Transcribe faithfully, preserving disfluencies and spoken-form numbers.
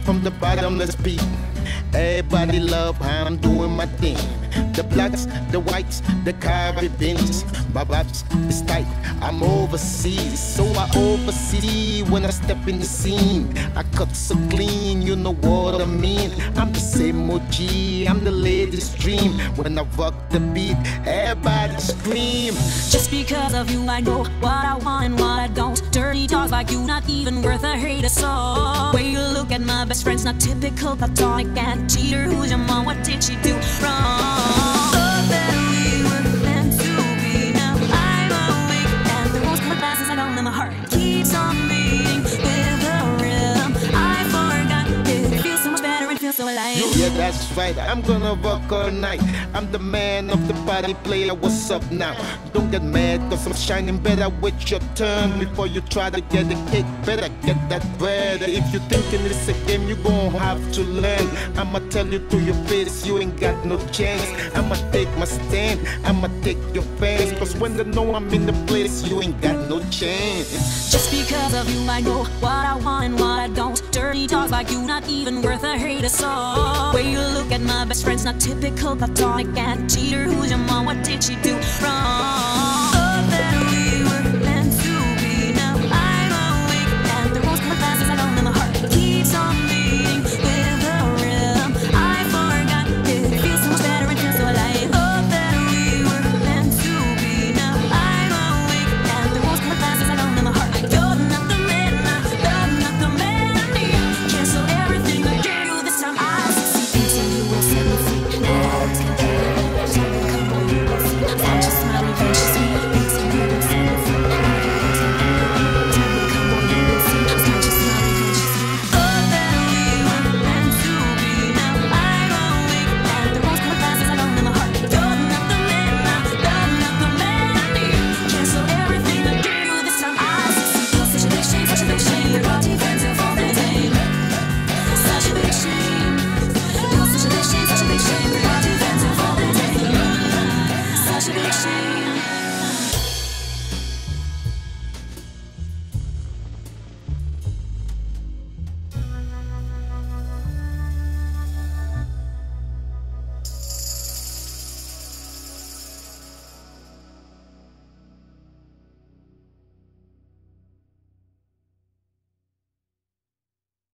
from the bottomless pit. Everybody love how I'm doing my thing. The blacks, the whites, the Caribbeans. My raps is tight, I'm overseas, so I oversee when I step in the scene. I cut so clean, you know what I mean. I'm the same O G, I'm the latest dream. When I rock the beat, everybody scream. Just because of you, I know what I want and what I don't. Dirty talks like you, not even worth a hate or so. Way you look at my best friend's not typical, platonic and cheater. Who's your mom? What did she do wrong? Thought that we were meant to be. Now I'm awake and the rose-colored glasses I got in my heart keeps on beating with the rhythm. I forgot it feels so much better and feels so alive. Yeah, that's right, I'm gonna rock all night. I'm the man of the party, player, what's up now? Don't get mad cause I'm shining better with your turn. Before you try to get a kick, better get that bread. If you thinking it's a game, you gon' have to learn. I'ma tell you to your face, you ain't got no chance. I'ma take my stand, I'ma take your fans. Cause when they know I'm in the place, you ain't got no chance. Just because of you, I know what I want and what I don't. Dirty talks like you, not even worth a hate or so. Way you look at my best friend's not typical, platonic and cheater. Who's your mom? What did she do wrong?